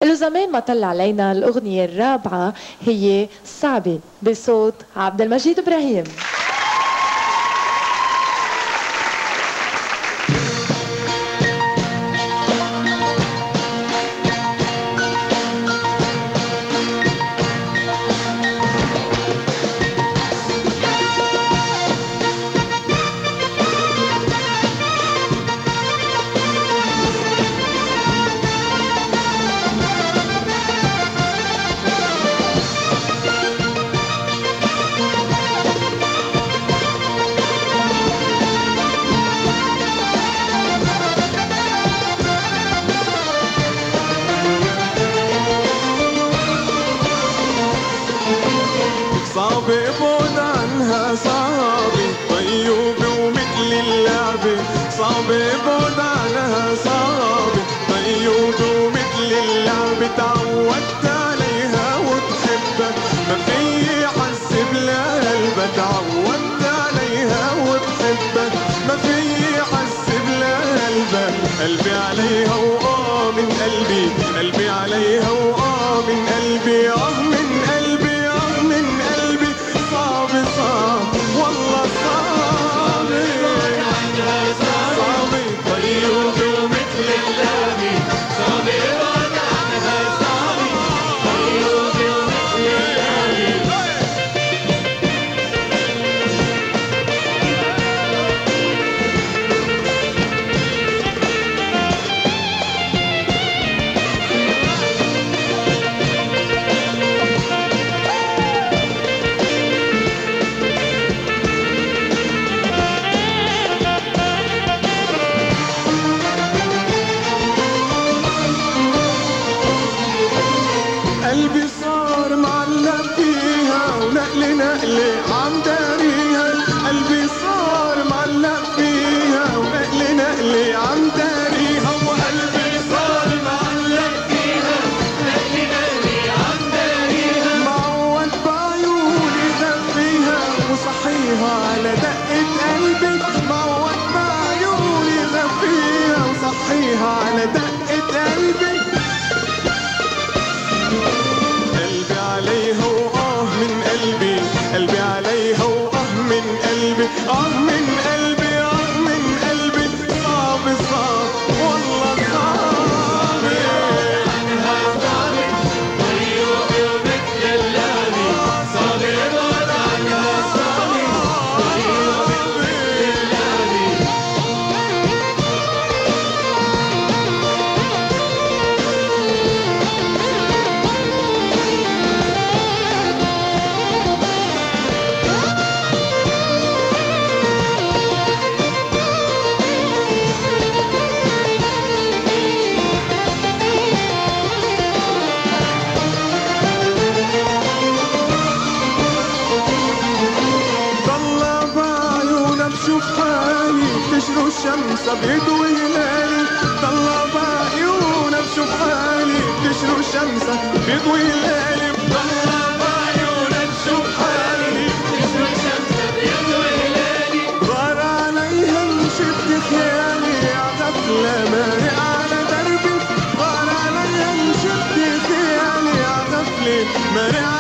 له زمان ما طلع علينا الأغنية الرابعة هي صعبة بصوت عبد المجيد إبراهيم. صعبة بعد عنها صعبة طيوبة ومثل اللعبة، صعبة بعد عنها صعبة طيوبة ومثل اللعبة، تعودت عليها وبحبها ما في حسب لقلبها، تعودت عليها وبحبها ما في حسب لقلبها، قلبي عليها وآه من قلبي، قلبي عليها وآه من قلبي، آه من قلبي صعب والله صعب صعب طيوبة ومثل اللعبة، صعب بعد عنها صعب طيوبة ومثل اللعبة. قلبي صار معلق فيها ونقلة نقلة عم داريها، قلبي صار معلق فيها ونقلة نقلة عم داريها، وقلبي صار معلق فيها ونقلة نقلة عم داريها، معود بعيوني خفيها وصحيها على دقة قلبي، معود بعيوني خفيها وصحيها على دقة قلبي، قلبي عليها وآه من قلبي، قلبي عليها وآه من قلبي، آه من قلبي آه من قلبي، صعب صعب والله صعب عنها صعب طيوبة ومثل اللعبة، صعب بعد عنها صعب طيوبة ومثل اللعبة. بشوف حالي بتشرق الشمس بيضوي هلالي، طلع بعيونها بشوف حالي بتشرق الشمس بيضوي هلالي، طلع بعيونها بشوف حالي بتشرق الشمس بيضوي هلالي، غار عليها مشت خيالي عغفلة مارق على دربي، غار عليها مشت خيالي عغفلة مارق